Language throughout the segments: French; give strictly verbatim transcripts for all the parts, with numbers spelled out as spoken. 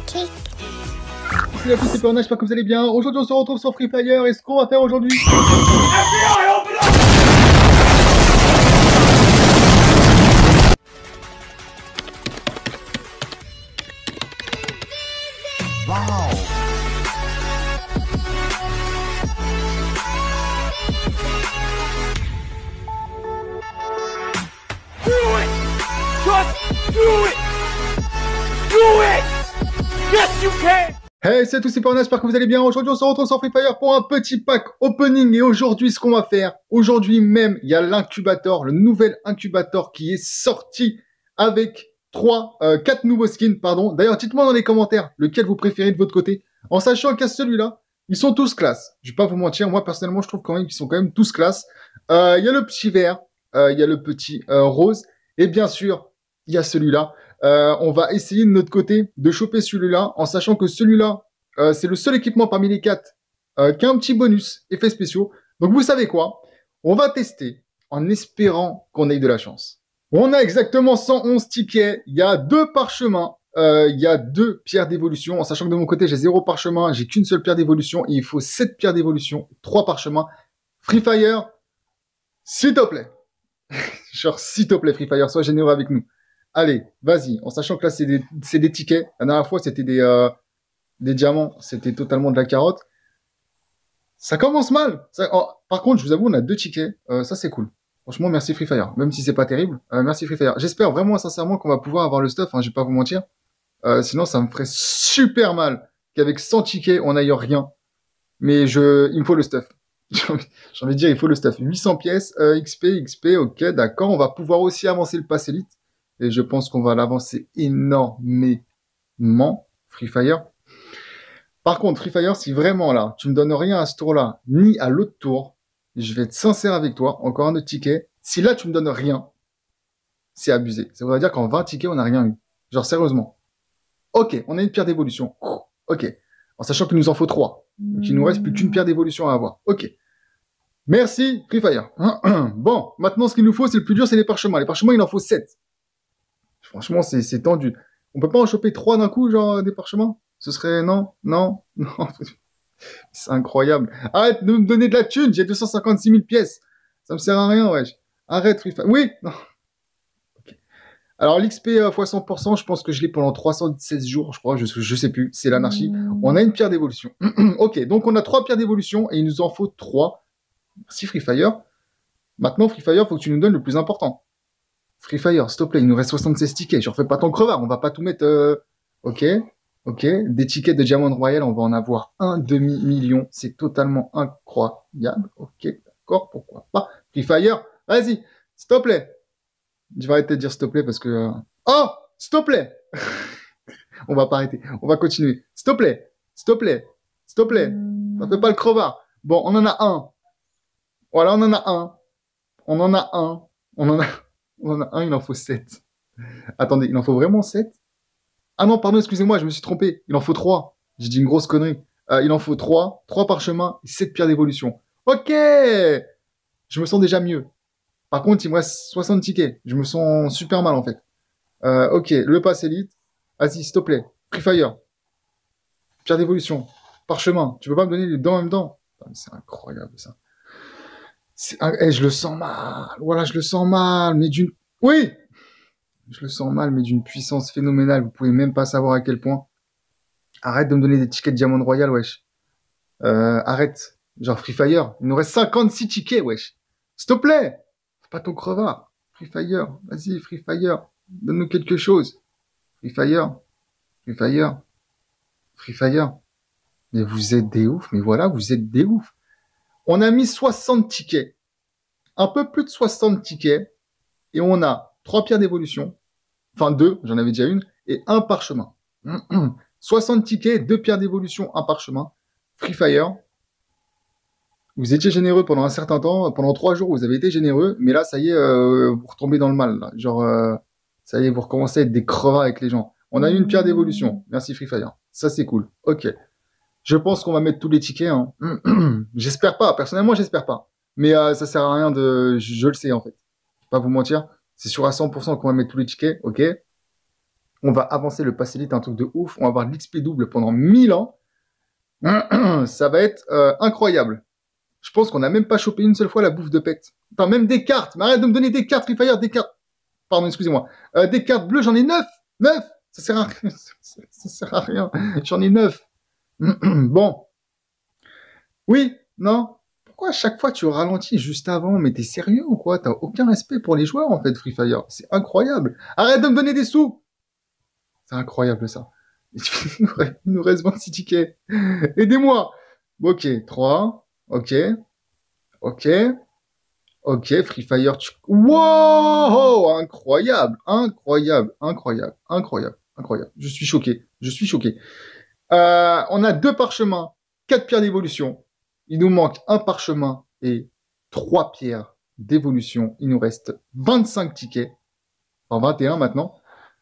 kick. Salut à tous, c'est Pernage, j'espère que vous allez bien. Aujourd'hui, on se retrouve sur Free Fire. Et ce qu'on va faire aujourd'hui... Hey, c'est tous, c'est Pernage, j'espère que vous allez bien. Aujourd'hui, on se retrouve sur Free Fire pour un petit pack opening. Et aujourd'hui, ce qu'on va faire, aujourd'hui même, il y a l'incubateur, le nouvel incubateur qui est sorti avec trois, euh, quatre nouveaux skins, pardon. D'ailleurs, dites-moi dans les commentaires lequel vous préférez de votre côté. En sachant qu'à celui-là, ils sont tous classe. Je vais pas vous mentir, moi, personnellement, je trouve quand même qu'ils sont quand même tous classe. Euh, il y a le petit vert, euh, il y a le petit euh, rose. Et bien sûr, il y a celui-là. Euh, on va essayer de notre côté de choper celui-là, en sachant que celui-là, euh, c'est le seul équipement parmi les quatre euh, qui a un petit bonus, effets spéciaux. Donc vous savez quoi? On va tester en espérant qu'on ait de la chance. On a exactement cent onze tickets, il y a deux parchemins, euh, il y a deux pierres d'évolution, en sachant que de mon côté j'ai zéro parchemin, j'ai qu'une seule pierre d'évolution, et il faut sept pierres d'évolution, trois parchemins. Free Fire, s'il te plaît. Genre, s'il te plaît, Free Fire, sois généreux avec nous. Allez, vas-y, en sachant que là, c'est des, c'est des tickets. La dernière fois, c'était des, euh, des diamants. C'était totalement de la carotte. Ça commence mal. Ça, oh, par contre, je vous avoue, on a deux tickets. Euh, ça, c'est cool. Franchement, merci Free Fire. Même si c'est pas terrible, euh, merci Free Fire. J'espère vraiment, sincèrement, qu'on va pouvoir avoir le stuff. Hein, je vais pas vous mentir. Euh, sinon, ça me ferait super mal qu'avec cent tickets, on n'aille rien. Mais je, il me faut le stuff. J'ai envie, j'ai envie de dire, il faut le stuff. huit cents pièces, euh, X P, X P, ok, d'accord. On va pouvoir aussi avancer le pass élite. Et je pense qu'on va l'avancer énormément, Free Fire. Par contre, Free Fire, si vraiment là, tu me donnes rien à ce tour-là, ni à l'autre tour, je vais être sincère avec toi, encore un autre ticket. Si là, tu me donnes rien, c'est abusé. Ça voudrait dire qu'en vingt tickets, on n'a rien eu. Genre, sérieusement. Ok, on a une pierre d'évolution. Ok. En sachant qu'il nous en faut trois. Donc, il nous reste plus qu'une pierre d'évolution à avoir. Ok. Merci, Free Fire. Bon, maintenant, ce qu'il nous faut, c'est le plus dur, c'est les parchemins. Les parchemins, il en faut sept. Franchement, c'est tendu. On peut pas en choper trois d'un coup, genre, des parchemins? Ce serait... Non, non, non. C'est incroyable. Arrête de me donner de la thune, j'ai deux cent cinquante-six mille pièces. Ça me sert à rien, wesh. Arrête, Free Fire. Oui, non. Okay. Alors, l'X P euh, fois cent pour cent, je pense que je l'ai pendant trois cent seize jours, je crois, je, je sais plus. C'est l'anarchie. On a une pierre d'évolution. Ok, donc on a trois pierres d'évolution et il nous en faut trois. Merci, Free Fire. Maintenant, Free Fire, faut que tu nous donnes le plus important. Free Fire, s'il te plaît, il nous reste soixante-seize tickets. Je refais pas ton crevard, on va pas tout mettre... Euh... Ok, ok. Des tickets de Diamond Royal, on va en avoir un demi-million. C'est totalement incroyable. Ok, d'accord, pourquoi pas. Free Fire, vas-y, s'il te plaît. Je vais arrêter de dire s'il te plaît parce que... Euh... Oh, s'il te plaît. On va pas arrêter, on va continuer. S'il te plaît, s'il te plaît, s'il te plaît. Ça fait pas le crevard. Bon, on en a un. Voilà, on en a un. On en a un. On en a... On en a un, il en faut sept. Attendez, il en faut vraiment sept? Ah non, pardon, excusez-moi, je me suis trompé. Il en faut trois. J'ai dit une grosse connerie. Euh, il en faut trois. trois parchemins et sept pierres d'évolution. Ok! Je me sens déjà mieux. Par contre, il me reste soixante tickets. Je me sens super mal, en fait. Euh, ok, le pass élite. Vas-y, s'il te plaît. Free Fire. Pierre d'évolution. Parchemin. Tu peux pas me donner les deux en même temps? C'est incroyable, ça. Un... Eh, je le sens mal. Voilà, je le sens mal, mais d'une... Oui! Je le sens mal, mais d'une puissance phénoménale. Vous pouvez même pas savoir à quel point. Arrête de me donner des tickets de Diamond Royal, wesh. Euh, arrête. Genre Free Fire. Il nous reste cinquante-six tickets, wesh. S'il te plaît! Fais pas ton crevard. Free Fire. Vas-y, Free Fire. Donne-nous quelque chose. Free Fire. Free Fire. Free Fire. Mais vous êtes des oufs. Mais voilà, vous êtes des oufs. On a mis soixante tickets, un peu plus de soixante tickets, et on a trois pierres d'évolution, enfin deux, j'en avais déjà une, et un parchemin. soixante tickets, deux pierres d'évolution, un parchemin. Free Fire. Vous étiez généreux pendant un certain temps, pendant trois jours, vous avez été généreux, mais là, ça y est, euh, vous retombez dans le mal. Là. Genre, euh, ça y est, vous recommencez à être des crevards avec les gens. On a eu une pierre d'évolution. Merci Free Fire. Ça, c'est cool. Ok. Je pense qu'on va mettre tous les tickets. Hein. J'espère pas. Personnellement, j'espère pas. Mais euh, ça sert à rien de... Je, je le sais, en fait. Je vais pas vous mentir. C'est sûr à cent pour cent qu'on va mettre tous les tickets. Ok. On va avancer le pass Elite, un truc de ouf. On va avoir de l'X P double pendant mille ans. Ça va être euh, incroyable. Je pense qu'on n'a même pas chopé une seule fois la bouffe de pect. Enfin, même des cartes. Mais arrête de me donner des cartes Free Fire, des cartes. Pardon, excusez-moi. Euh, des cartes bleues, j'en ai neuf. neuf. Ça sert à rien. Ça sert à rien. J'en ai neuf. Bon. Oui, non. Pourquoi à chaque fois tu ralentis juste avant? Mais t'es sérieux ou quoi? T'as aucun respect pour les joueurs en fait, Free Fire. C'est incroyable. Arrête de me donner des sous. C'est incroyable ça. Il nous reste vingt-six tickets. Aidez-moi. Ok, trois. Ok. Ok. Ok, Free Fire. Tu... Wow! Incroyable. Incroyable. Incroyable. Incroyable. Incroyable. Je suis choqué. Je suis choqué. Euh, on a deux parchemins, quatre pierres d'évolution. Il nous manque un parchemin et trois pierres d'évolution. Il nous reste vingt-cinq tickets. Enfin, vingt et un maintenant.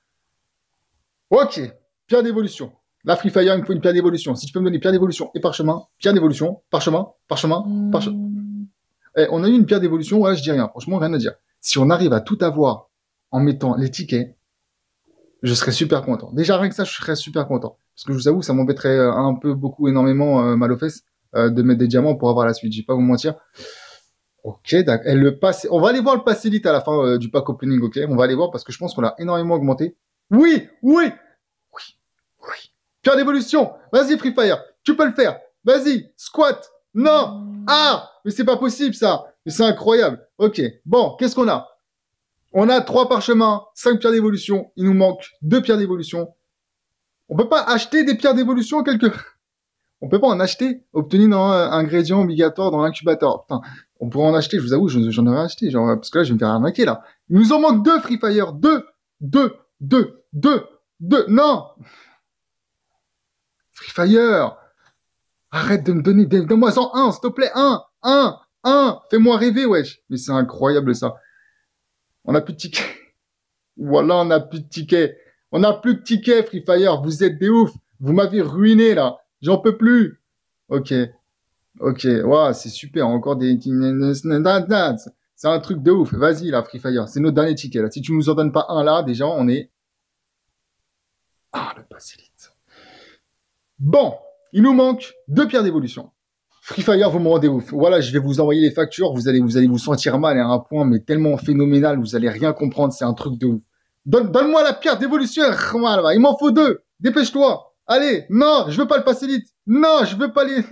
Ok, pierre d'évolution. La Free Fire, il me faut une pierre d'évolution. Si tu peux me donner pierre d'évolution et parchemin, pierre d'évolution, parchemin, parchemin, parchemin. Eh, on a eu une pierre d'évolution, ouais, je dis rien. Franchement, rien à dire. Si on arrive à tout avoir en mettant les tickets, je serais super content. Déjà, rien que ça, je serais super content. Parce que je vous avoue, ça m'embêterait un peu, beaucoup, énormément, euh, mal aux fesses, euh, de mettre des diamants pour avoir la suite. Je vais pas vous mentir. Ok, d'accord. Et le pass, on va aller voir le pass Elite à la fin euh, du pack opening, ok? On va aller voir parce que je pense qu'on l'a énormément augmenté. Oui, oui, oui, oui. Pierre d'évolution. Vas-y, Free Fire. Tu peux le faire. Vas-y, squat. Non. Ah, mais c'est pas possible, ça. Mais c'est incroyable. Ok. Bon, qu'est-ce qu'on a? On a trois parchemins, cinq pierres d'évolution. Il nous manque deux pierres d'évolution. On peut pas acheter des pierres d'évolution quelque... On peut pas en acheter, obtenir dans un ingrédient obligatoire dans l'incubateur. Putain, on pourrait en acheter, je vous avoue, j'en aurais acheté, genre, parce que là, je vais me faire arnaquer, là. Il nous en manque deux, Free Fire. Deux, deux, deux, deux, deux. Non! Free Fire! Arrête de me donner, donne-moi en un, s'il te plaît, un, un, un. Fais-moi rêver, wesh. Mais c'est incroyable, ça. On a plus de tickets. Voilà, on a plus de tickets. On a plus de tickets, Free Fire. Vous êtes des oufs. Vous m'avez ruiné, là. J'en peux plus. Ok. Ok. Waouh, c'est super. Encore des... C'est un truc de ouf. Vas-y, là, Free Fire. C'est notre dernier ticket, là. Si tu nous en donnes pas un, là, déjà, on est... Ah, le pass Elite. Bon. Il nous manque deux pierres d'évolution. Free Fire, vous me rendez ouf. Voilà, je vais vous envoyer les factures. Vous allez, vous allez vous sentir mal à un point, mais tellement phénoménal. Vous allez rien comprendre. C'est un truc de ouf. Donne, donne-moi la pierre d'évolution. Il m'en faut deux. Dépêche-toi. Allez. Non, je veux pas le pass Elite. Non, je veux pas les...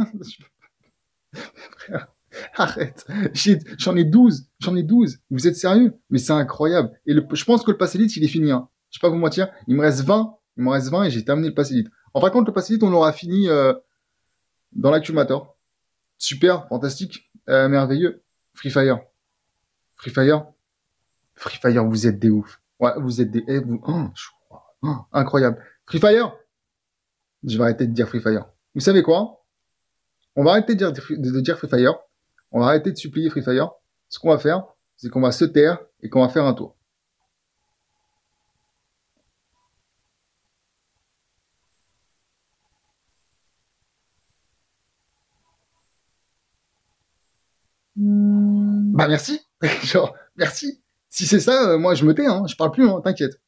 Arrête. J'en ai douze. J'en ai douze. Vous êtes sérieux? Mais c'est incroyable. Et le, je pense que le pass Elite, il est fini. Hein. Je vais pas vous mentir. Il me reste vingt. Il me reste vingt et j'ai terminé le pass Elite. En fin de compte, le pass Elite, on l'aura fini euh, dans l'accumulateur. Super, fantastique, euh, merveilleux. Free Fire. Free Fire. Free Fire, vous êtes des oufs. Ouais, vous êtes des... Eh, vous... oh, oh, incroyable. Free Fire. Je vais arrêter de dire Free Fire. Vous savez quoi? On va arrêter de dire, de, de dire Free Fire. On va arrêter de supplier Free Fire. Ce qu'on va faire, c'est qu'on va se taire et qu'on va faire un tour. Bah merci, genre merci. Si c'est ça, euh, moi je me tais, hein. Je parle plus, hein, t'inquiète.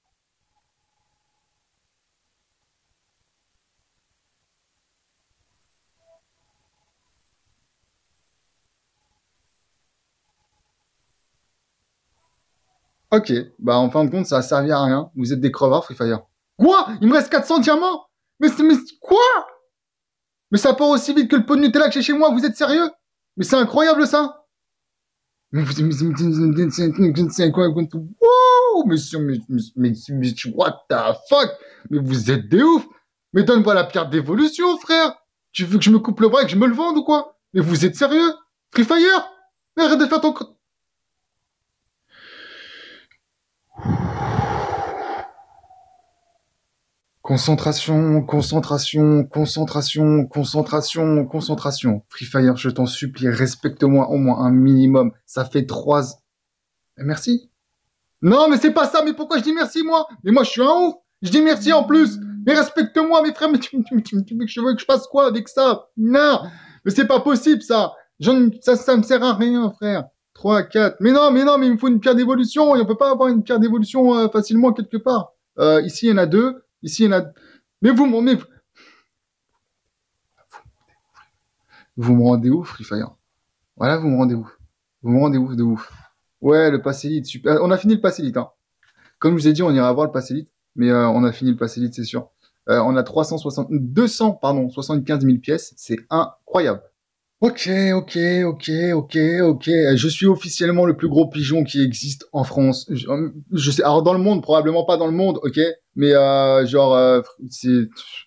Ok, bah en fin de compte, ça a servi à rien. Vous êtes des crevards, Free Fire. Quoi? Il me reste quatre cents diamants? Mais c'est mais quoi? Mais ça part aussi vite que le pot de Nutella que j'ai chez moi, vous êtes sérieux? Mais c'est incroyable ça! Mais vous... C'est quoi? Wow! Mais, mais, mais, mais, what the fuck? Mais vous êtes des ouf! Mais donne-moi la pierre d'évolution, frère! Tu veux que je me coupe le bras et que je me le vende ou quoi? Mais vous êtes sérieux? Free Fire? Mais arrête de faire ton... Concentration, concentration, concentration, concentration, concentration. Free Fire, je t'en supplie, respecte-moi au moins un minimum. Ça fait trois... Merci. Non, mais c'est pas ça, mais pourquoi je dis merci, moi? Mais moi, je suis un ouf. Je dis merci en plus. Mais respecte-moi, mes frères, mais tu, tu, tu, tu veux que je, veux que je fasse quoi avec ça? Non, mais c'est pas possible, ça. Ça, ça me sert à rien, frère. trois, quatre. Mais non, mais non, mais il me faut une pierre d'évolution. Et on peut pas avoir une pierre d'évolution euh, facilement quelque part. Euh, ici, il y en a deux. Ici, il y en a... Mais vous, mais... vous me rendez ouf, Free Fire. Voilà, vous me rendez ouf. Vous me rendez ouf de ouf. Ouais, le pass élite, super. On a fini le pass élite, hein. Comme je vous ai dit, on ira voir le pass élite. Mais euh, on a fini le pass élite, c'est sûr. Euh, on a trois cent soixante... deux cents, pardon, soixante-quinze mille pièces. C'est incroyable. Ok, ok, ok, ok, ok. Je suis officiellement le plus gros pigeon qui existe en France. Je, je sais, alors dans le monde, probablement pas dans le monde, ok. Mais euh, genre, euh, c'est...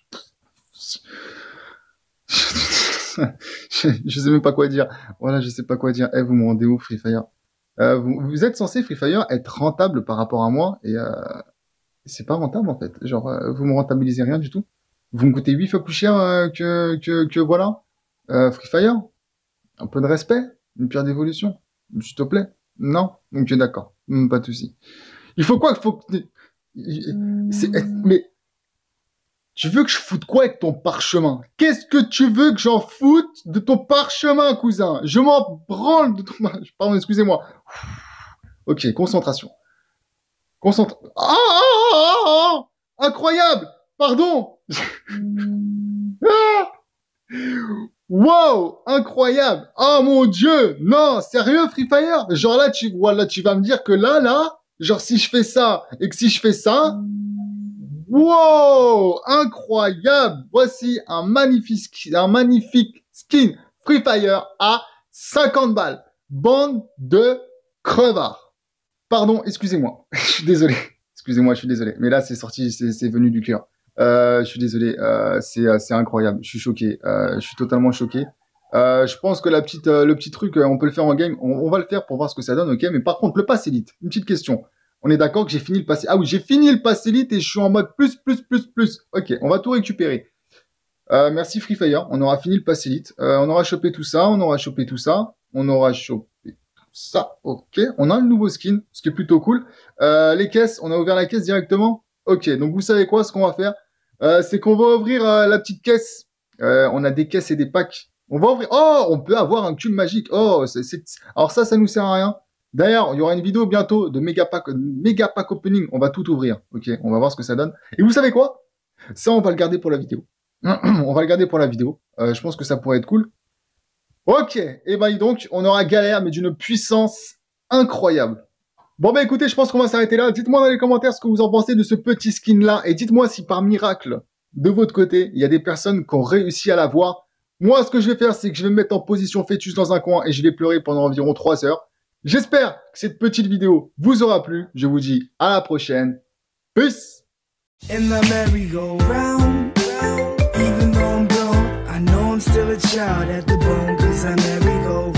je, je sais même pas quoi dire. Voilà, je sais pas quoi dire. Eh, vous me rendez ouf, Free Fire. Euh, vous, vous êtes censé, Free Fire, être rentable par rapport à moi. Et euh, c'est pas rentable, en fait. Genre, euh, vous me rentabilisez rien du tout. Vous me coûtez huit fois plus cher euh, que, que, que voilà. Euh, Free Fire. Un peu de respect, une pierre d'évolution, s'il te plaît. Non? Ok, d'accord. Hum, pas de souci. Il faut quoi? Il faut que... C'est... Mais... Tu veux que je foute quoi avec ton parchemin? Qu'est-ce que tu veux que j'en foute de ton parchemin, cousin? Je m'en branle de ton... Pardon, excusez-moi. Ok, concentration. Concentre... Ah, ah, ah, ah, ah, incroyable! Pardon! Ah, wow, incroyable. Oh mon Dieu, non, sérieux Free Fire? Genre là tu, voilà, tu vas me dire que là, là, genre si je fais ça et que si je fais ça, wow, incroyable. Voici un magnifique, un magnifique skin Free Fire à cinquante balles. Bande de crevards. Pardon, excusez-moi, je suis désolé. Excusez-moi, je suis désolé. Mais là c'est sorti, c'est venu du cœur. Euh, je suis désolé, euh, c'est euh, c'est incroyable, je suis choqué, euh, je suis totalement choqué. Euh, je pense que la petite, euh, le petit truc, euh, on peut le faire en game, on, on va le faire pour voir ce que ça donne, ok. Mais par contre, le pass élite, une petite question. On est d'accord que j'ai fini le pass... Ah oui, j'ai fini le pass élite et je suis en mode plus, plus, plus, plus. Ok, on va tout récupérer. Euh, merci Free Fire, on aura fini le pass élite. Euh, on aura chopé tout ça, on aura chopé tout ça, on aura chopé tout ça, ok. On a le nouveau skin, ce qui est plutôt cool. Euh, les caisses, on a ouvert la caisse directement. Ok, donc vous savez quoi, ce qu'on va faire Euh, c'est qu'on va ouvrir euh, la petite caisse. Euh, on a des caisses et des packs. On va ouvrir. Oh, on peut avoir un cube magique. Oh, c'est, c'est... alors ça, ça nous sert à rien. D'ailleurs, il y aura une vidéo bientôt de méga pack, méga pack opening. On va tout ouvrir. Ok, on va voir ce que ça donne. Et vous savez quoi? Ça, on va le garder pour la vidéo. On va le garder pour la vidéo. Euh, je pense que ça pourrait être cool. Ok. Et ben donc, on aura galère, mais d'une puissance incroyable. Bon bah écoutez, je pense qu'on va s'arrêter là. Dites-moi dans les commentaires ce que vous en pensez de ce petit skin là. Et dites-moi si par miracle, de votre côté, il y a des personnes qui ont réussi à l'avoir. Moi, ce que je vais faire, c'est que je vais me mettre en position fœtus dans un coin et je vais pleurer pendant environ trois heures. J'espère que cette petite vidéo vous aura plu. Je vous dis à la prochaine. Peace! In the merry-go-round, even though I'm grown, I know I'm still a child at the bone, 'cause I merry-go-round.